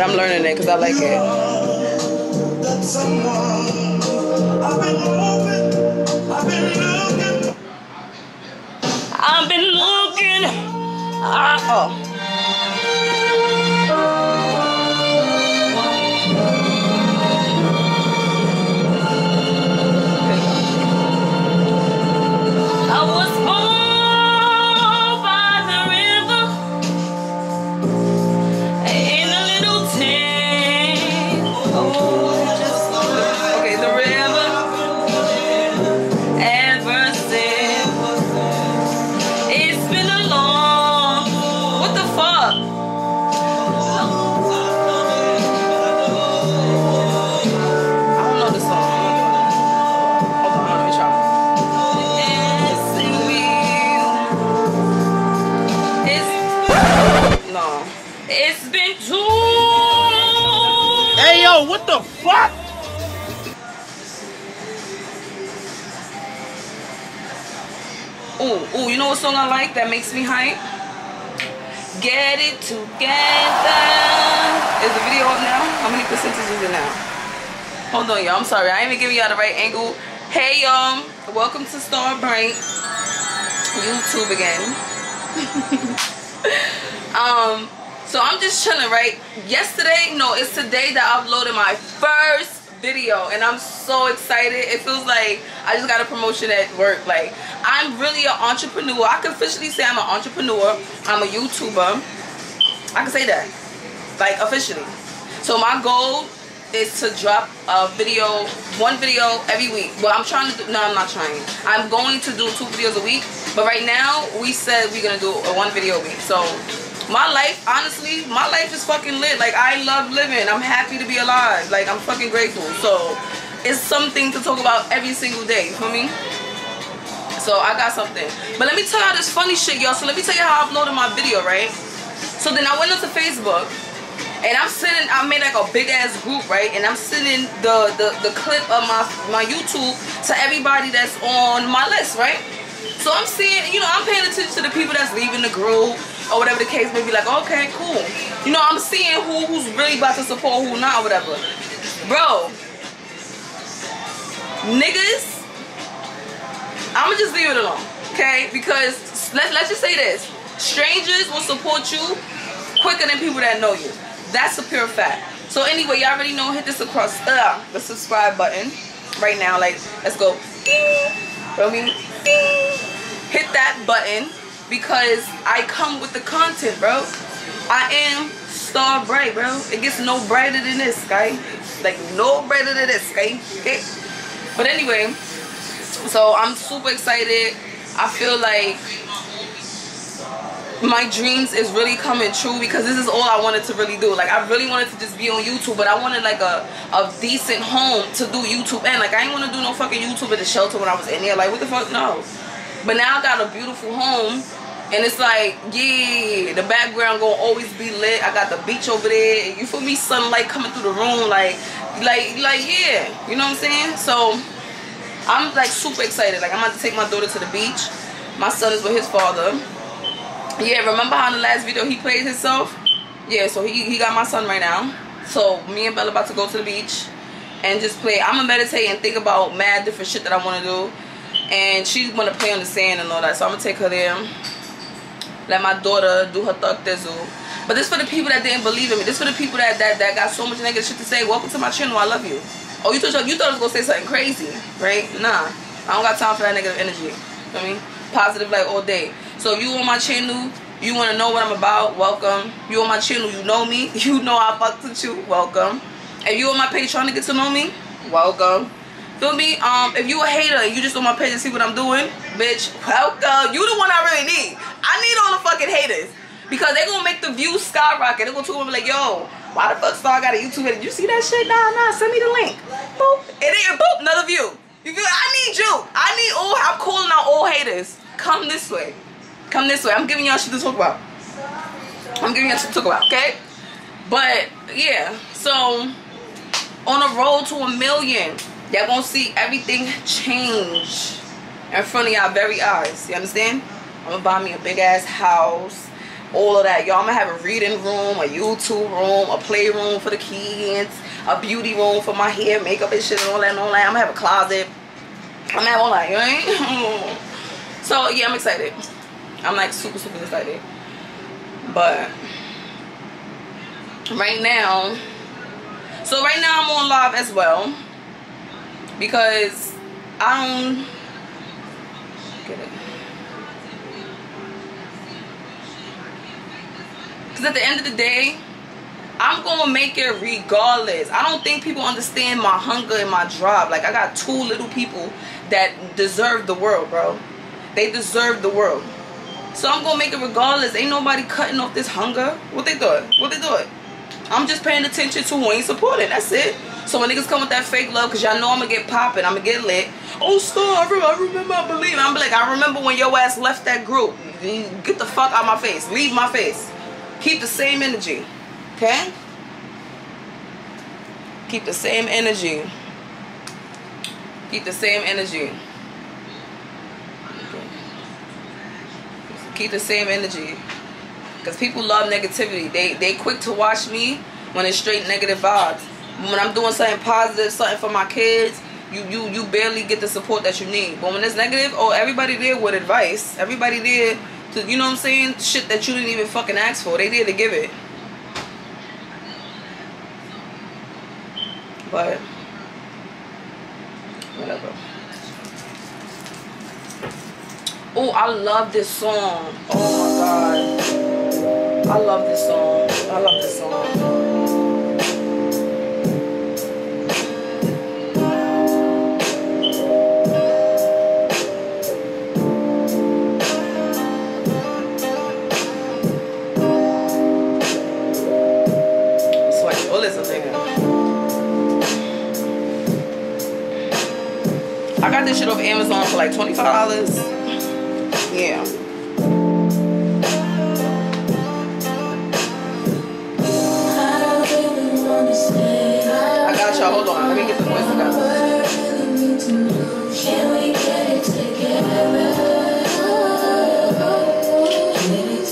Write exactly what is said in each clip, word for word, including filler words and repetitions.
I'm learning it because I like it. I've been looking. Uh, oh. I was born by the river in a little tent. Oh, just okay, the river ever since. It's been a long. What the fuck? I don't know this song. Hold on, let me try. No. It's been too. Hey yo, what the fuck? Ooh, ooh, you know what song I like that makes me hype? Get It Together. Is the video up now? How many percentage is it now? Hold on, y'all. I'm sorry. I ain't even giving y'all the right angle. Hey, y'all. Welcome to Star Bright YouTube again. um, so I'm just chilling, right? Yesterday, no, it's today that I uploaded my first video, and I'm so excited. It feels like I just got a promotion at work. Like, I'm really an entrepreneur. I can officially say I'm an entrepreneur. I'm a YouTuber. I can say that, like, officially. So my goal is to drop a video, one video every week. Well, I'm trying to do, no, I'm not trying. I'm going to do two videos a week. But right now, we said we're going to do a one video a week. So my life, honestly, my life is fucking lit. Like, I love living. I'm happy to be alive. Like, I'm fucking grateful. So it's something to talk about every single day. You feel me? So I got something. But let me tell y'all this funny shit, y'all. So let me tell you how I uploaded my video, right? So then I went onto Facebook. And I'm sending, I made like a big ass group, right? And I'm sending the, the, the clip of my, my YouTube to everybody that's on my list, right? So I'm seeing, you know, I'm paying attention to the people that's leaving the group or whatever the case may be. Like, okay, cool. You know, I'm seeing who who's really about to support, who not, or whatever. Bro, niggas, I'ma just leave it alone, okay? Because let's let's just say this: strangers will support you quicker than people that know you. That's a pure fact. So anyway, y'all already know. Hit this across uh, the subscribe button right now. Like, let's go. Feel me? Hit that button because I come with the content, bro. I am Star Bright, bro. It gets no brighter than this, guy. Like, no brighter than this, guy. Okay. But anyway, so I'm super excited. I feel like my dreams is really coming true because this is all I wanted to really do. Like, I really wanted to just be on YouTube, but I wanted like a, a decent home to do YouTube. And like, I ain't want to do no fucking YouTube at the shelter when I was in there. Like, what the fuck? No. But now I got a beautiful home, and it's like, yeah, the background gonna always be lit. I got the beach over there. You feel me? Sunlight coming through the room. Like, like, like, yeah. You know what I'm saying? So I'm like super excited. Like, I'm about to take my daughter to the beach. My son is with his father. Yeah, remember how in the last video he played himself? Yeah, so he, he got my son right now. So me and Bella about to go to the beach and just play. I'm gonna meditate and think about mad different shit that I want to do. And she's gonna play on the sand and all that. So I'm gonna take her there. Let my daughter do her thug thizzle. But this for the people that didn't believe in me. This for the people that, that, that got so much negative shit to say. Welcome to my channel. I love you. Oh, you thought, you thought I was gonna say something crazy, right? Nah. I don't got time for that negative energy. You know what I mean? Positive like all day. So if you on my channel, you want to know what I'm about, welcome. You on my channel, you know me, you know I fucked with you, welcome. If you on my page trying to get to know me, welcome. Feel me? Um, if you a hater and you just on my page to see what I'm doing, bitch, welcome. You the one I really need. I need all the fucking haters because they gonna make the views skyrocket. They gonna talk to me like, yo, why the fuck Star got a YouTube hit? Did you see that shit? Nah, nah, send me the link. Boop. It ain't boop, another view. You feel? I need you. I need all. I'm calling out all haters. Come this way. Come this way. I'm giving y'all shit to talk about. I'm giving y'all shit to talk about, okay? But yeah, so on the road to a million, y'all gonna see everything change in front of y'all very eyes. You understand? I'm gonna buy me a big ass house. all of that. Y'all, I'm gonna have a reading room, a YouTube room, a playroom for the kids, a beauty room for my hair, makeup and shit and all that and all that. I'm gonna have a closet. I'm gonna have all that, you know? So yeah, I'm excited. I'm like super, super excited. But right now, so right now I'm on live as well because I don't get it. Because at the end of the day, I'm gonna make it regardless. I don't think people understand my hunger and my drive. Like, I got two little people that deserve the world, bro. They deserve the world. So I'm gonna make it regardless. Ain't nobody cutting off this hunger. What they doing? What they doing? I'm just paying attention to who ain't supporting. That's it. So when niggas come with that fake love, because y'all know I'm gonna get popping, I'm gonna get lit. Oh, stop, I remember, I believe. I'm like, I remember when your ass left that group. Get the fuck out my face. Leave my face. Keep the same energy. Okay? Keep the same energy. Keep the same energy. Okay. Keep the same energy. Because people love negativity. They they quick to watch me when it's straight negative vibes. When I'm doing something positive, something for my kids, you you you barely get the support that you need. But when it's negative, oh, everybody there with advice. Everybody there to, you know what I'm saying? Shit that you didn't even fucking ask for. They there to give it. But whatever. Oh, I love this song. Oh my god. I love this song. I love this song. It's like bullets up there. I got this shit off Amazon for like twenty-five dollars. Yeah. I got y'all. Hold on. Let me get the voice together. Can we get it together? Get it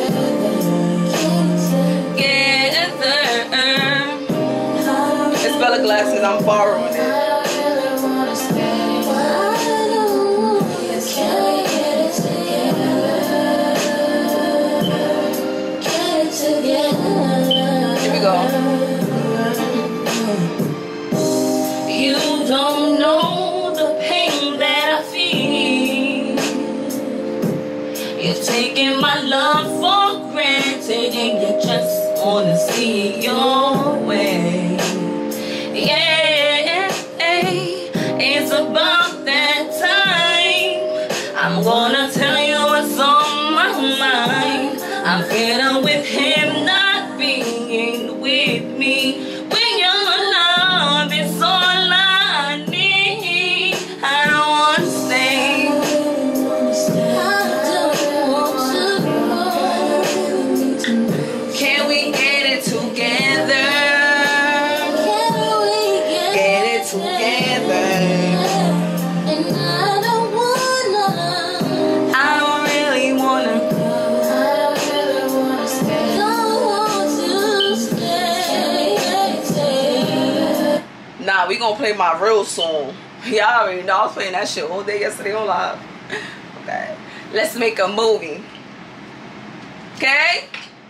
together. It's Bella Glasses. I'm borrowing it. You don't know the pain that I feel. You're taking my love for granted and you just wanna see it your way. Yeah, it's about that time. I'm gonna tell you what's on my mind. I'm fed up with him not being with me. When your love is all I need, I don't wanna stay. I don't want to. Can we get it together? Can we get, get it together? And I don't wanna. I don't really wanna. Nah, we gonna play my real song. Y'all already know I was playing that shit all day yesterday on live. Okay, let's make a movie. Okay.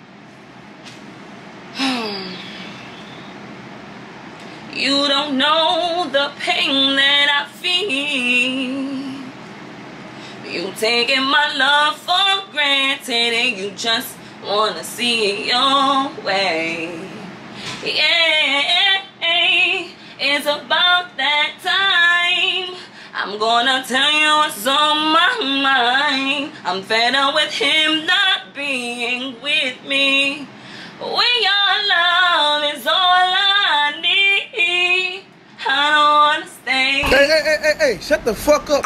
You don't know the pain that I feel. You taking my love for granted and you just wanna see it your way. Yeah, it's about that time. I'm gonna tell you what's on my mind. I'm fed up with him not being with me. When your love is all I need, I don't wanna stay. Hey, hey, hey, hey, hey, shut the fuck up.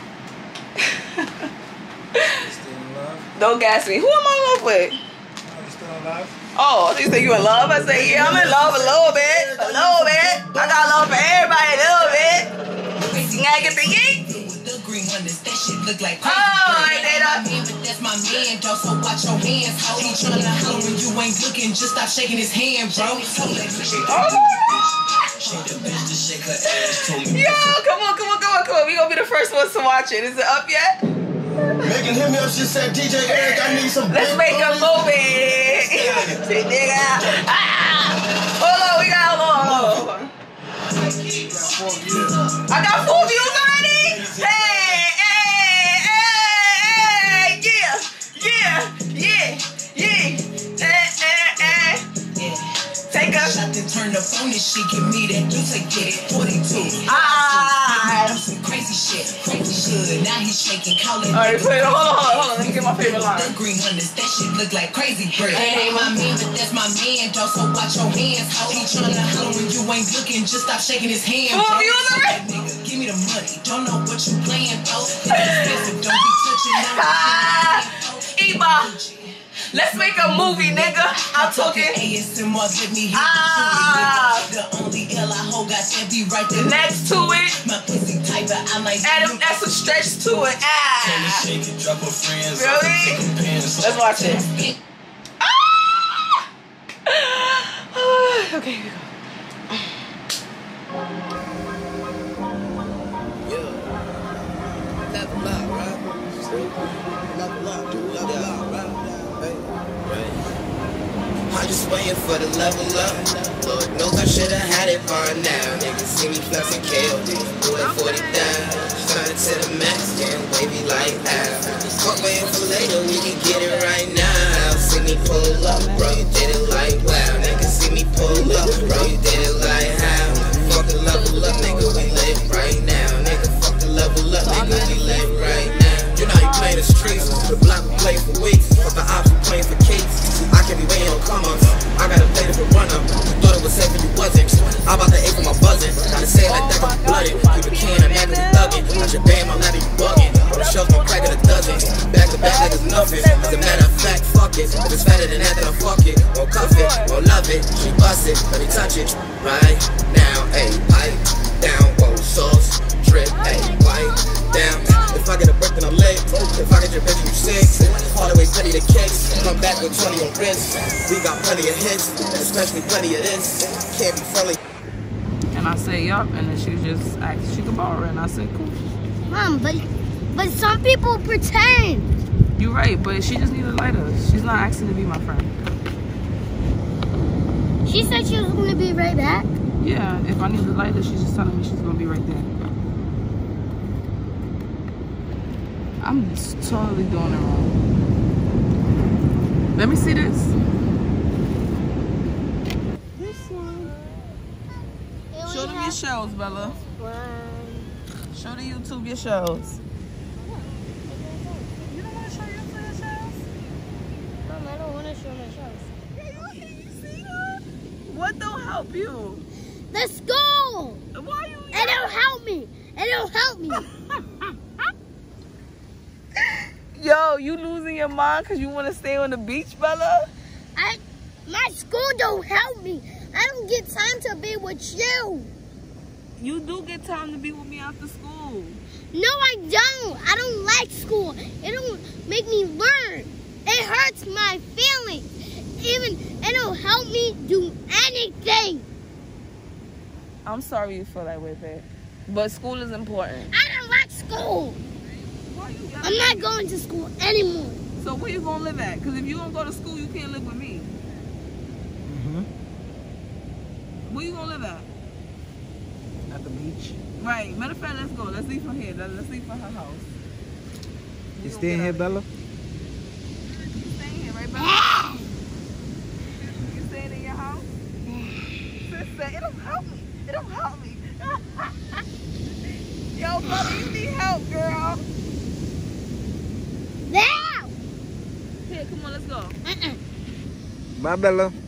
Still in love? Don't gas me. Who am I in love with? Oh, you still alive? Oh, you say you in love? I say, yeah, I'm in love a little bit. A little bit. I got love for everybody a little bit. You gotta get the yeet. Oh, I did that. that's my man, though, so watch your hands. He tryna holler when you ain't looking, just stop shaking his hand, bro. Oh. Yo, come on, come on, come on, come on. We gonna be the first ones to watch it. Is it up yet? Megan hit me up, she said, D J Eric, I need some. Let's make a movie. See, nigga. Ah. Hold on, we got, hold on, hold on. I got four views already? Hey, hey, hey, hey, yeah, yeah, yeah, yeah, hey, hey, hey. Take a shot and turn the phone and she give me that you take it forty-two. Ah, some crazy shit, crazy shit. Now he's shaking, calling. All right, play it. Hold on, hold on, hold on. Let me get my favorite line. The green hundreds, that shit look like crazy bread. That ain't my man, but that's my man, though. So watch your hands. He tryna holler when you ain't looking, just stop shaking his hand. Four views already? Nigga, give me the money. Don't know what you playing, though. It's expensive, don't be touching no. Ah, Eva. Let's make a movie, nigga. I'm talking. Ah. The only L I hold got that be right there next to it. My pussy tight, but I like Adam, that's a stretch to it. Ah. Really? Let's watch it. Ah. Okay, here we go. Level up, right? Level up, do level up, right? I'm just waiting for the level up. Lord knows I should've had it by now. Niggas see me flexing K O D, do like forty down. Trying to the max, getting wavy like Al. Fuck waiting for later, we can get it right now. See me pull up, bro, you did it like wow. Niggas see me pull up, bro, you did it like how. Fuck the level up, nigga, we live right now. Nigga, fuck the level up, nigga, we live right now. You know you play the streets, the block will play for weeks. Fuck the ops, we playing for keeps. I can't be waiting on come-ups. I gotta play it for run-up. Thought it was safe and you wasn't. I'm about to aim for my buzzing. Gotta say it like that cause I'm blooded. Keep a can and never be thugging. I should bang my ladder, you bugging. On the shelf, no crack in a dozen. Back to back like it's nothing. As a matter of fact, fuck it. If it's fatter than that, then I fuck it. Won't cuff it, won't love it. She bust it, let me touch it. Right now, ayy, pipe down, whoa, sauce, drip, ayy, pipe down. If I get a brick, then I'm late. If I get your bitch, you six. All the way plenty to kicks. Come back with twenty on wrist. We got plenty of hits, and especially plenty of this. Can't be friendly. And I said, yup. And then she just asked she could borrow it. And I said, cool. Mom, but but some people pretend. You're right, but she just needed a lighter. She's not asking to be my friend. She said she was going to be right back. Yeah, if I need a lighter, she's just telling me she's going to be right there. I'm totally doing it wrong. Let me see this. This one. Show them your shells, Bella. Show the YouTube your shells. You don't want to show YouTube your shells? Mom, I don't want to show my shells. You see that? What don't help you? The school. Why you? It don't help me. It don't help me. Yo, you losing your mind because you want to stay on the beach, Bella? I, my school don't help me. I don't get time to be with you. You do get time to be with me after school. No, I don't. I don't like school. It don't make me learn. It hurts my feelings. Even it don't help me do anything. I'm sorry you feel that way, babe. But school is important. I don't like school. I'm not going to school anymore. So where you gonna live at? Because if you don't go to school, you can't live with me. Mm-hmm. Where you gonna live at? At the beach. Right. Matter of fact, let's go. Let's leave from here. Let's leave from her house. You staying here, Bella? You staying here, right, Bella? Yeah. You staying in your house? Sister, it don't help me. It don't help me. Yo, Bella, you need help, girl. Now. Here, come on, let's go. Uh-uh. Bye, Bella.